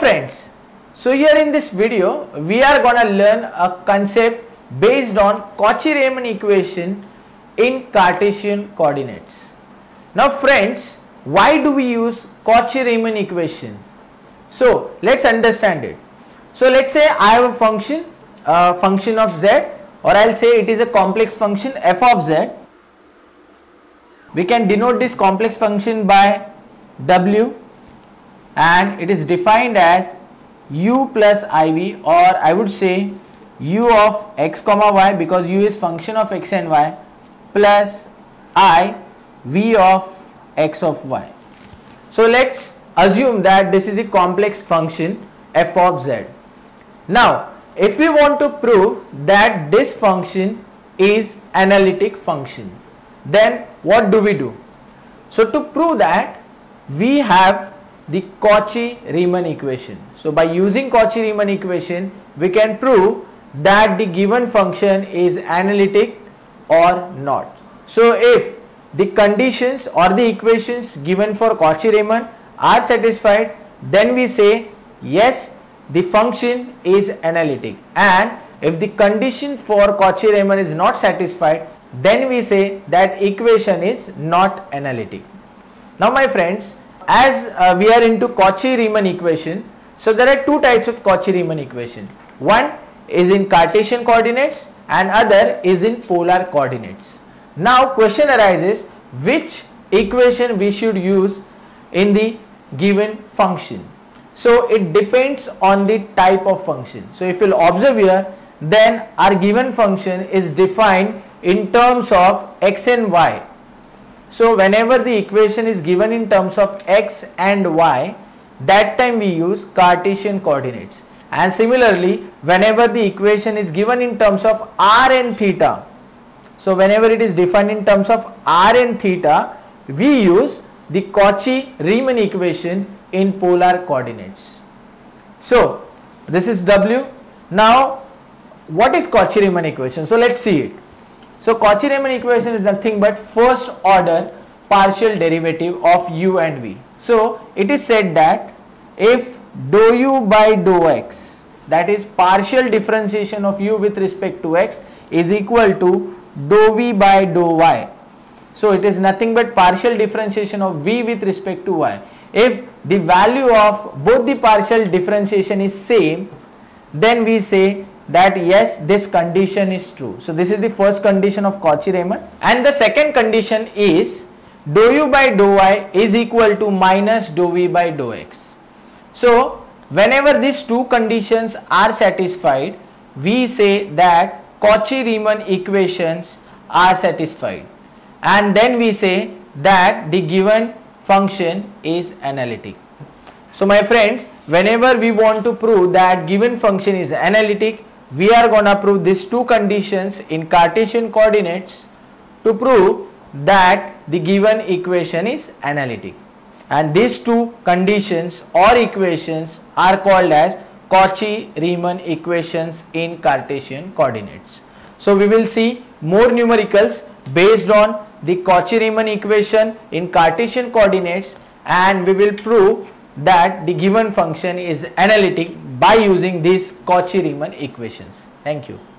friends, so here in this video we are gonna learn a concept based on Cauchy Riemann equation in Cartesian coordinates. Now friends, why do we use Cauchy Riemann equation? So let's understand it. So let's say I have a function of z, or I'll say it is a complex function f of z. We can denote this complex function by w, and it is defined as u plus iv, or I would say u of x comma y, because u is function of x and y, plus I v of x of y. So let's assume that this is a complex function f of z. Now if we want to prove that this function is analytic function, then what do we do? So to prove that, we have the Cauchy Riemann equation. So by using Cauchy Riemann equation, we can prove that the given function is analytic or not. So if the conditions or the equations given for Cauchy Riemann are satisfied, then we say yes, the function is analytic, and if the condition for Cauchy Riemann is not satisfied, then we say that equation is not analytic. Now my friends, as we are into Cauchy Riemann equation, so there are two types of Cauchy Riemann equation. One is in Cartesian coordinates and other is in polar coordinates. Now question arises, which equation we should use in the given function? So it depends on the type of function. So if you'll observe here, then our given function is defined in terms of x and y. So whenever the equation is given in terms of x and y, that time we use Cartesian coordinates. And similarly, whenever the equation is given in terms of r and theta, so whenever it is defined in terms of r and theta, we use the Cauchy Riemann equation in polar coordinates. So this is w. Now what is Cauchy Riemann equation? So let's see it. So Cauchy Riemann equation is nothing but first order partial derivative of u and v. So it is said that if dou u by dou x, that is partial differentiation of u with respect to x, is equal to dou v by dou y. So it is nothing but partial differentiation of v with respect to y. If the value of both the partial differentiation is same, then we say that yes, this condition is true. So this is the first condition of Cauchy Riemann, and the second condition is dou u by dou y is equal to minus dou v by dou x. So whenever these two conditions are satisfied, we say that Cauchy Riemann equations are satisfied, and then we say that the given function is analytic. So my friends, whenever we want to prove that given function is analytic, we are gonna prove these two conditions in Cartesian coordinates to prove that the given equation is analytic, and these two conditions or equations are called as Cauchy Riemann equations in Cartesian coordinates. So we will see more numericals based on the Cauchy Riemann equation in Cartesian coordinates, and we will prove that the given function is analytic by using these Cauchy Riemann equations. Thank you.